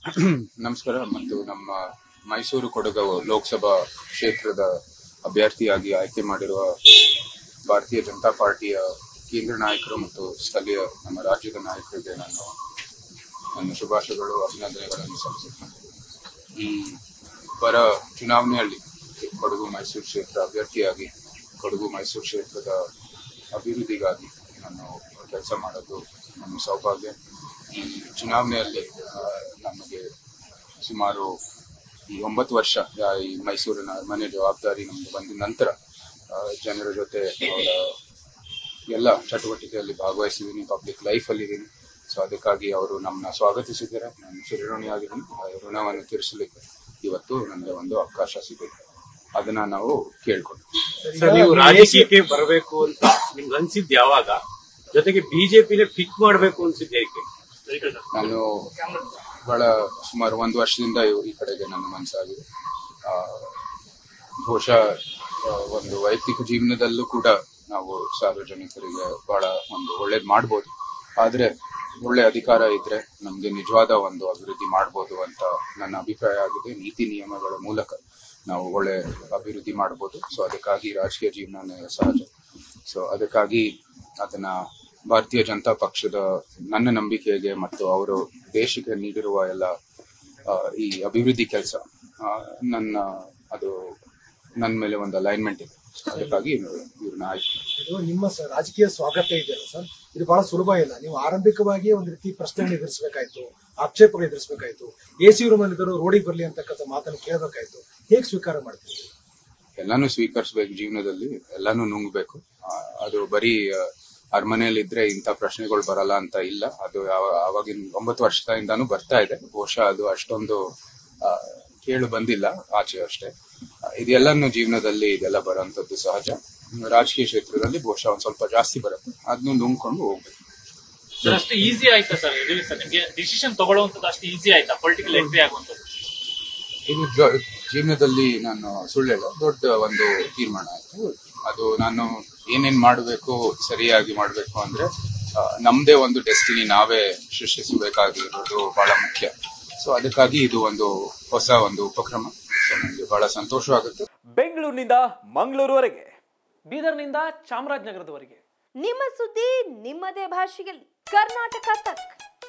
ನಮಸ್ಕಾರ. ಮತ್ತು ನಮ್ಮ ಮೈಸೂರು ಕೊಡಗು ಲೋಕಸಭಾ ಕ್ಷೇತ್ರದ ಅಭ್ಯರ್ಥಿಯಾಗಿ ಆಯ್ಕೆ ಮಾಡಿರುವ ಭಾರತೀಯ ಜನತಾ ಪಾರ್ಟಿಯ ಕೇಂದ್ರ ನಾಯಕರು ಮತ್ತು ಸ್ಥಳೀಯ ನಮ್ಮ ರಾಜ್ಯದ ನಾಯಕರಿಗೆ ನನ್ನ ಶುಭಾಶಯಗಳು, ಅಭಿನಂದನೆಗಳನ್ನು ಸಲ್ಲಿಸುತ್ತೇನೆ. ಈ ಬರ ಚುನಾವಣೆಯಲ್ಲಿ ಕೊಡಗು ಮೈಸೂರು ಕ್ಷೇತ್ರ ಅಭ್ಯರ್ಥಿಯಾಗಿ ಕೊಡಗು ಮೈಸೂರು ಕ್ಷೇತ್ರದ ಅಭಿವೃದ್ಧಿಗಾಗಿ ನಾನು ಕೆಲಸ ಮಾಡೋದು ನನ್ನ ಸೌಭಾಗ್ಯ. ಈ ಚುನಾವಣೆಯಲ್ಲಿ ನಮಗೆ ಸುಮಾರು ಈ 9 ವರ್ಷ ಈ ಮೈಸೂರಿನ ಅರಮನೆ ಜವಾಬ್ದಾರಿ ನಮ್ಗೆ ಬಂದ ನಂತರ ಜನರ ಜೊತೆ ಅವರ ಎಲ್ಲ ಚಟುವಟಿಕೆಯಲ್ಲಿ ಭಾಗವಹಿಸಿದ್ದೀನಿ, ಪಬ್ಲಿಕ್ ಲೈಫಲ್ಲಿ ಇದ್ದೀನಿ. ಸೊ ಅದಕ್ಕಾಗಿ ಅವರು ನಮ್ಮನ್ನ ಸ್ವಾಗತಿಸಿದ್ದಾರೆ. ನಾನು ಚಿರಋಣಿಯಾಗಿದ್ದೀನಿ. ಆ ಋಣವನ್ನು ತೀರಿಸಲಿಕ್ಕೆ ಇವತ್ತು ನನಗೆ ಒಂದು ಅವಕಾಶ ಸಿಗುತ್ತೆ. ಅದನ್ನ ನಾವು ಕೇಳ್ಕೊಳ್ತೀವಿ. ನೀವು ರಾಜಕೀಯಕ್ಕೆ ಬರಬೇಕು ಅಂತ ನಿಮ್ಗೆ ಅನ್ಸಿದ್ ಯಾವಾಗ? ಜೊತೆಗೆ ಬಿಜೆಪಿನೇ ಪಿಕ್ ಮಾಡಬೇಕು ಅನ್ಸಿದ್ ಹೇಗೆ? ನಾನು ಸುಮಾರು 1 ವರ್ಷದಿಂದ ಈ ಕಡೆಗೆ ನನ್ನ ಮನಸ್ಸಾಗಿದೆ. ಬಹುಶಃ ಒಂದು ವೈಯಕ್ತಿಕ ಜೀವನದಲ್ಲೂ ಕೂಡ ನಾವು ಸಾರ್ವಜನಿಕರಿಗೆ ಬಹಳ ಒಂದು ಒಳ್ಳೇದು ಮಾಡ್ಬೋದು. ಆದ್ರೆ ಒಳ್ಳೆ ಅಧಿಕಾರ ಇದ್ರೆ ನಮ್ಗೆ ನಿಜವಾದ ಒಂದು ಅಭಿವೃದ್ಧಿ ಮಾಡ್ಬೋದು ಅಂತ ನನ್ನ ಅಭಿಪ್ರಾಯ ಆಗಿದೆ. ನೀತಿ ನಿಯಮಗಳ ಮೂಲಕ ನಾವು ಒಳ್ಳೆ ಅಭಿವೃದ್ಧಿ ಮಾಡ್ಬೋದು. ಸೊ ಅದಕ್ಕಾಗಿ ರಾಜಕೀಯ ಜೀವನನೇ ಸಹಜ. ಸೊ ಅದಕ್ಕಾಗಿ ಅದನ್ನ ಭಾರತೀಯ ಜನತಾ ಪಕ್ಷದ ನನ್ನ ನಂಬಿಕೆಗೆ ಮತ್ತು ಅವರು ದೇಶಕ್ಕೆ ನೀಡಿರುವ ಎಲ್ಲ ಈ ಅಭಿವೃದ್ಧಿ ಕೆಲಸ ನನ್ನ ಮೇಲೆ ಒಂದು ಅಲೈನ್ಮೆಂಟ್ ಇದೆ. ಅದಕ್ಕಾಗಿ ಇವ್ರನ್ನ ಆಯ್ತು. ನಿಮ್ಮ ರಾಜಕೀಯ ಸ್ವಾಗತ ಇದೆಯಲ್ಲ ಸರ್, ಇದು ಬಹಳ ಸುಲಭ ಇಲ್ಲ. ನೀವು ಆರಂಭಿಕವಾಗಿ ಒಂದು ರೀತಿ ಪ್ರಶ್ನೆಗಳನ್ನ ಎದುರಿಸಬೇಕಾಯ್ತು, ಆಕ್ಷೇಪಗಳು ಎದುರಿಸಬೇಕಾಯ್ತು, AC ರೂಮ್ ಅಲ್ಲಿ ರೋಡಿಗೆ ಬರ್ಲಿ ಅಂತಕ್ಕಂಥ ಮಾತನ್ನು ಕೇಳಬೇಕಾಯ್ತು. ಹೇಗೆ ಸ್ವೀಕಾರ ಮಾಡ್ತೀವಿ? ಎಲ್ಲಾನು ಸ್ವೀಕರಿಸಬೇಕು. ಜೀವನದಲ್ಲಿ ಎಲ್ಲಾನು ನುಂಗ್ಬೇಕು. ಅದು ಬರೀ ಅರಮನೆಯಲ್ಲಿ ಇದ್ರೆ ಇಂಥ ಪ್ರಶ್ನೆಗಳು ಬರಲ್ಲ ಅಂತ ಇಲ್ಲ. ಅದು ಆವಾಗಿನ 9 ವರ್ಷದಿಂದಾನು ಬರ್ತಾ ಇದೆ. ಬಹುಶಃ ಅದು ಅಷ್ಟೊಂದು ಕೇಳು ಬಂದಿಲ್ಲ ಆಚೆ ಅಷ್ಟೇ. ಇದೆಲ್ಲಾನು ಜೀವನದಲ್ಲಿ ಇದೆಲ್ಲ ಬರೋಂಥದ್ದು ಸಹಜ. ರಾಜಕೀಯ ಕ್ಷೇತ್ರದಲ್ಲಿ ಬಹುಶಃ ಒಂದ್ ಸ್ವಲ್ಪ ಜಾಸ್ತಿ ಬರುತ್ತೆ. ಅದನ್ನು ನುಂಗ್ಕೊಂಡು ಹೋಗ್ಬೇಕು. ಸರ್, ಅಷ್ಟು ಈಸಿ ಆಯ್ತಾ ಸರ್ ನಿಮಗೆ ಡಿಸಿಷನ್ ತಗೊಳ್ಳುವಂಥದ್ದು? ಅಷ್ಟು ಈಸಿ ಆಯ್ತಾ ಪೊಲಿಟಿಕಲ್ ಎಂಟ್ರಿ ಆಗುವಂಥದ್ದು? ಇದು ಜೀವನದಲ್ಲಿ ನಾನು ಸುಳ್ಳೆಲ್ಲ ದೊಡ್ಡ ಒಂದು ತೀರ್ಮಾನ ಆಯ್ತು. ಅದು ನಾನು ಏನೇನ್ ಮಾಡಬೇಕು, ಸರಿಯಾಗಿ ಮಾಡಬೇಕು ಅಂದ್ರೆ ನಮ್ದೇ ಒಂದು ಡೆಸ್ಟಿನಿ ನಾವೇ ಸೃಷ್ಟಿಸಬೇಕಾಗಿರೋದು ಬಹಳ ಮುಖ್ಯ. ಸೊ ಅದಕ್ಕಾಗಿ ಇದು ಒಂದು ಹೊಸ ಒಂದು ಉಪಕ್ರಮ. ಸೊ ನನಗೆ ಬಹಳ ಸಂತೋಷವಾಗುತ್ತೆ. ಬೆಂಗಳೂರಿನಿಂದ ಮಂಗಳೂರುವರೆಗೆ, ಬೀದರ್ನಿಂದ ಚಾಮರಾಜನಗರದವರೆಗೆ ನಿಮ್ಮ ಸುದ್ದಿ ನಿಮ್ಮದೇ ಭಾಷೆಯಲ್ಲಿ. ಕರ್ನಾಟಕ ತಕ್.